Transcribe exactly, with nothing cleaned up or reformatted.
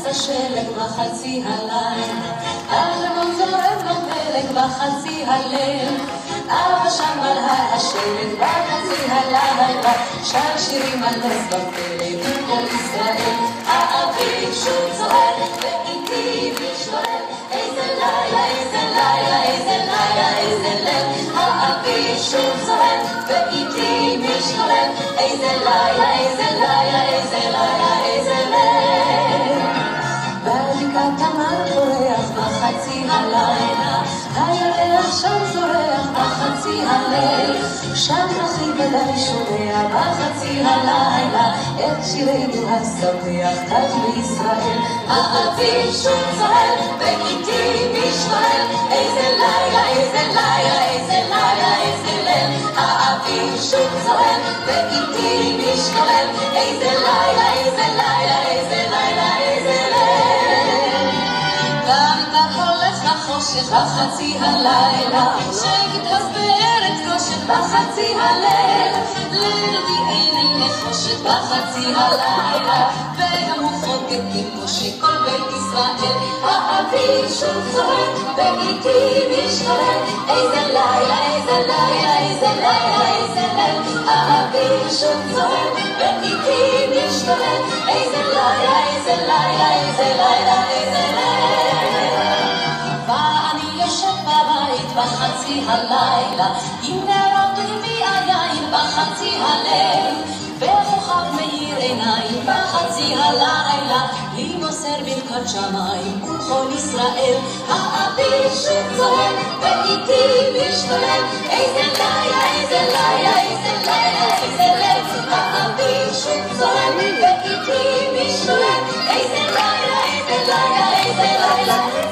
השלג בחצי הלילה, החלום זורם לו פלג בחצי הלב, אבא שם על הר השלג בחצי הלילה, שר שירים על נס בפלג עם כל ישראל, האביב שוב צועק ואיתי משתולל, איזה לילה, איזה לילה, איזה לילה, איזה לב, האביב שוב צועק ואיתי משתולל, איזה לילה, איזה לילה, איזה לילה, איזה לב. בבקעת תמר פורח בחצי הלילה, הירח שם זורח בחצי הליל, שם אחי גדל שומע בחצי הלילה, את שירנו השמח כאן בישראל, האביב שוב צועק ואיתי משתולל, איזה לילה, איזה לילה, איזה לילה, איזה ליל, האביב שוב צועק ואיתי משתולל, איזה לילה, איזה לילה, איזה לילה, איזה ליל. גם כך הולך לחושך בחצי הלילה, שכתב בארץ גושת בחצי הליל, לידי עיני נחושת בחצי הלילה, וגם הוא חוגג כמו שכל בית ישראל, האביב שוב צועק ואיתי משתולל, איזה לילה, איזה לילה, איזה לילה, איזה ליל, האביב שוב צועק ואיתי משתולל, איזה לילה, איזה לילה, איזה לילה, איזה ליל. ואני יושב בבית בחצי הלילה, עם נרות ומביאה יין בחצי הליל, וכוכב מאיר עיניים בחצי הלילה, לי מוסר ברכת שמיים וכל ישראל, האביב שוב צועק ואיתי משתולל, איזה לילה, איזה לילה, איזה לילה, איזה ליל, האביב שוב צועק ואיתי משתולל, איזה לילה, איזה לילה, איזה לילה.